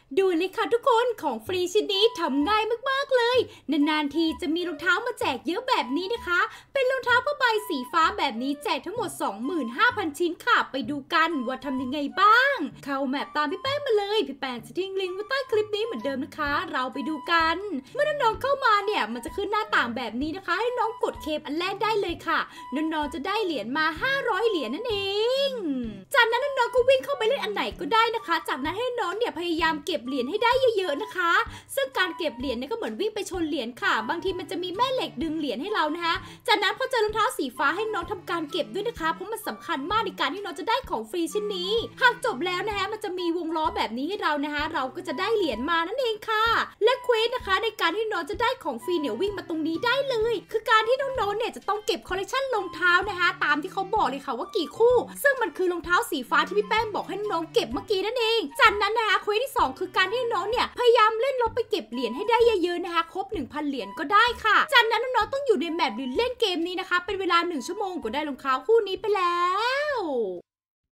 ดูเลยค่ะทุกคนของฟรีชิ้นนี้ทำง่ายมากๆเลยนานๆทีจะมีรองเท้ามาแจกเยอะแบบนี้นะคะเป็นรองเท้าผ้าใบสีฟ้าแบบนี้แจกทั้งหมด 25,000 ชิ้นค่ะไปดูกันว่าทำยังไงบ้างเข้าแมปตามพี่แป้งมาเลยพี่แป้งจะทิ้งลิงก์ไว้ใต้คลิปนี้เหมือนเดิมนะคะเราไปดูกันเมื่อน้องๆเข้ามาเนี่ยมันจะขึ้นหน้าต่างแบบนี้นะคะให้น้องกดเคมอันแรกได้เลยค่ะน้องๆจะได้เหรียญมา500เหรียญนั่นเองจากนั้นน้องๆก็วิ่งเข้าไปเล่นอันไหนก็ได้นะคะจากนั้นให้น้องเนี่ยพยายามเก็บเหรียญให้ได้เยอะๆนะคะซึ่งการเก็บเหรียญเนี่ยก็เหมือนวิ่งไปชนเหรียญค่ะบางทีมันจะมีแม่เหล็กดึงเหรียญให้เรานะคะจากนั้นพอเจอรองเท้าสีฟ้าให้น้องทำการเก็บด้วยนะคะเพราะมันสำคัญมากในการที่น้องจะได้ของฟรีชิ้นนี้หากจบแล้วนะคะมันจะมีวงล้อแบบนี้ให้เรานะคะเราก็จะได้เหรียญมานั่นเองค่ะและเควสนะคะในการที่น้องจะได้ของฟรีเนี่ยวิ่งมาตรงนี้ได้เลยคือการที่น้องๆเนี่ยจะต้องเก็บคอลเลคชันรองเท้านะคะตามที่เขาบอกเลยค่ะว่ากี่คู่ซึ่งมันคือรองเท้าสีฟ้าที่พี่แป้งบอกให้น้องเก็บเมื่อกี้นั่นเองจากนั้นนะคะเควสที่2คือการที่น้องเนี่ยพยายามเล่นลบไปเก็บเหรียญให้ได้เยอะๆนะคะครบ 1,000 เหรียญก็ได้ค่ะจากนั้นน้องๆต้องอยู่ในแมปหรือเล่นเกมนี้นะคะเป็นเวลา1 ชั่วโมงก็ได้รองเท้าคู่นี้ไปแล้ว